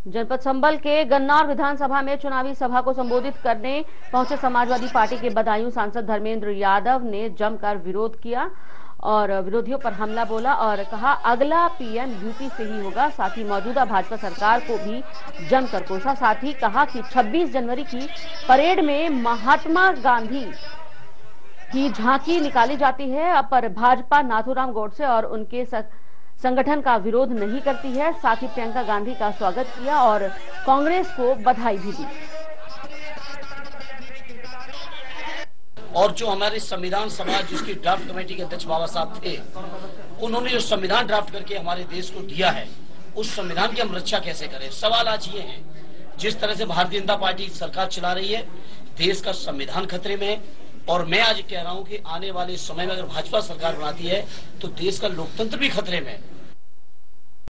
जनपद संभल के गन्नौर विधानसभा में चुनावी सभा को संबोधित करने पहुंचे समाजवादी पार्टी के बदायूं सांसद धर्मेंद्र यादव ने जमकर विरोध किया और विरोधियों पर हमला बोला और कहा अगला पीएम यूपी से ही होगा। साथ ही मौजूदा भाजपा सरकार को भी जमकर कोसा। साथ ही कहा कि 26 जनवरी की परेड में महात्मा गांधी की झांकी निकाली जाती है, पर भाजपा नाथूराम गोडसे और उनके संगठन का विरोध नहीं करती है। साथ ही प्रियंका गांधी का स्वागत किया और कांग्रेस को बधाई भी दी। और जो हमारे संविधान सभा जिसकी ड्राफ्ट कमेटी के अध्यक्ष बाबा साहब थे, उन्होंने जो संविधान ड्राफ्ट करके हमारे देश को दिया है, उस संविधान की हम रक्षा कैसे करें। सवाल आज ये है, जिस तरह से भारतीय जनता पार्टी सरकार चला रही है, देश का संविधान खतरे में है। और मैं आज कह रहा हूं कि आने वाले समय में अगर भाजपा सरकार बनाती है तो देश का लोकतंत्र भी खतरे में है।